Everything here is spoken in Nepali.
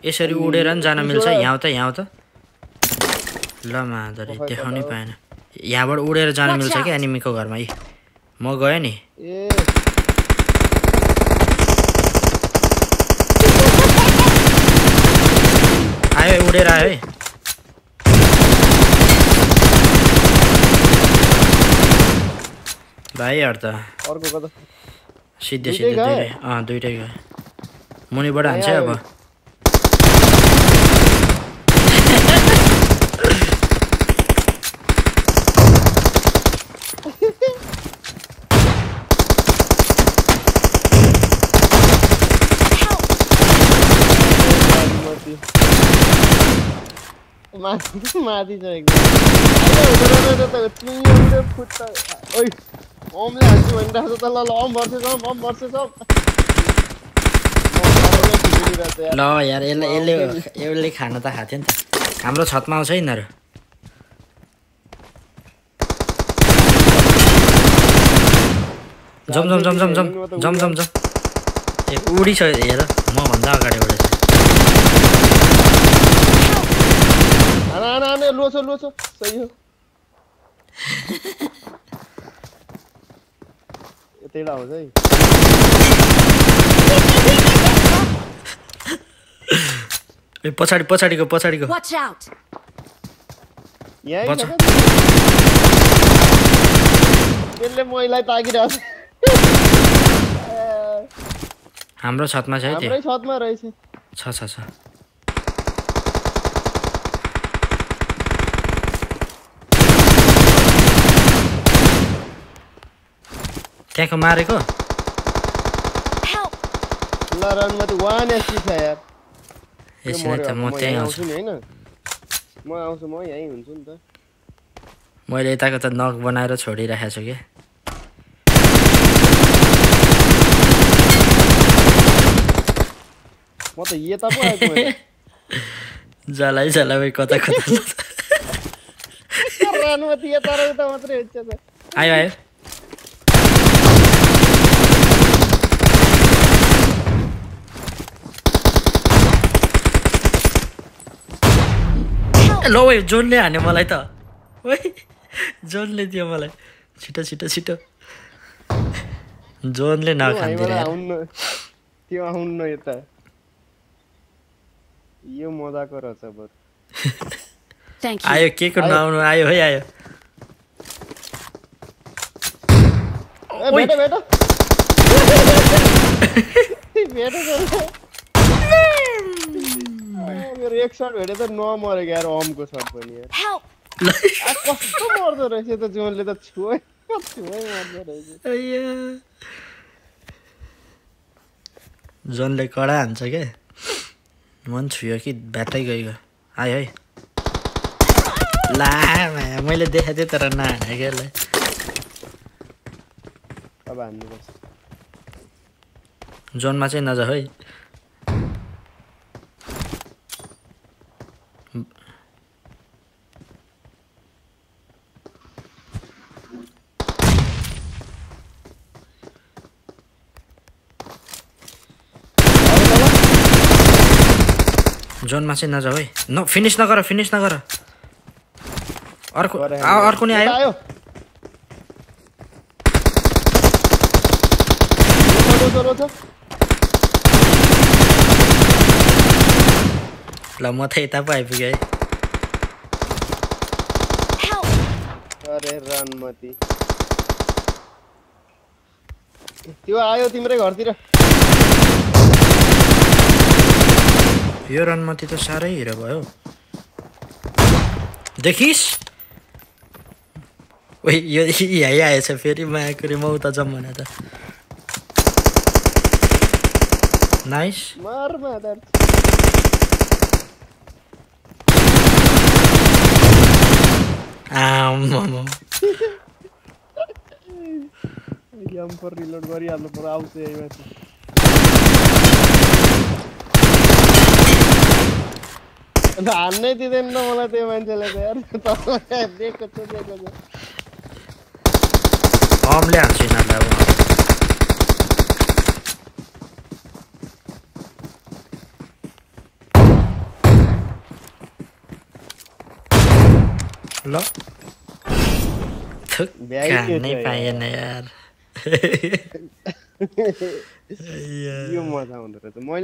यसरी उडेर नि जान मिल्छ यहाँ त ल मादरी देखाउनै पाएन यहाँबाट उडेर जान मिल्छ के एनिमीको घरमा म गए नि आयो उडेर आयो है भाइहरु त अर्को कता सिधै दुईटै गए मुनिबाट हान्छ अब माथि छ एकदम ओइ ओमले हान्छु भनिरहेको छ त ल ल यार यसले खान त खाथ्यो नि त हाम्रो छतमा आउँछ यिनीहरू जम ए उडी छ हेर म भन्दा अगाडि उडेछ आना लो छ सही हो यतैडा हो है ए पछाडीको Watch out. यही छ त्यसले मैलाई ताकिरहेछ हाम्रो छतमा छ है त्यो हाम्रै छतमा रहेछ छ त्यहाँको मारेको ल रनमा त 1 एसपी छ यार यसले त म त्यही आउँछु नि हैन म आउँछु म यही हुन्छु नि त मैले यताको त नक बनाएर छोडिराखेको छु के म त यता पो आएको जलाइ कता रनमा त यता र उता मात्रै हुन्छ त आयो ल ओइ जोनले हान्यो मलाई त ओइ जोनले दियो मलाई छिटो जोनले नखान्दिरे त्यो आउन्न यता यो मजाको रहेछ बरु आयो के को नआउनु आयो है आयो मेरो एक शट भेटे त नमरे यार अमको शट पनि यार कस्तो मर्दो रहेछ त जोनले त छुए मर्दो रहेछ जोनले कडा हान्छ के मन छुयो कि ब्याटै गयो आयो है ला मैले देखाएको थिएँ तर नहाने के यसलाई अब हान्नुपर्छ जोनमा चाहिँ नजा है जोनमा चाहिँ नजाऊ है फिनिस नगर अर्को नि आयो ल म त यता पो आइपुगेँ है अरे रनमती त्यो आयो तिम्रै घरतिर यो रनमती त साह्रै हिरो भयो देखिस् ओइ यो यही आएछ फेरि मायाकुरी म उता जाऊँ भने त नाइस मार मादर M4 रिलोड गरिहाल्नु पर्यो आउँछ यही माथि हान्नै दिँदैन न मलाई त्यो मान्छेले त यार तपाईलाई देखेको छु अमले हान्छ यिनीहरूलाई अब ल नै पाएन यार यो मजा आउँदो रहेछ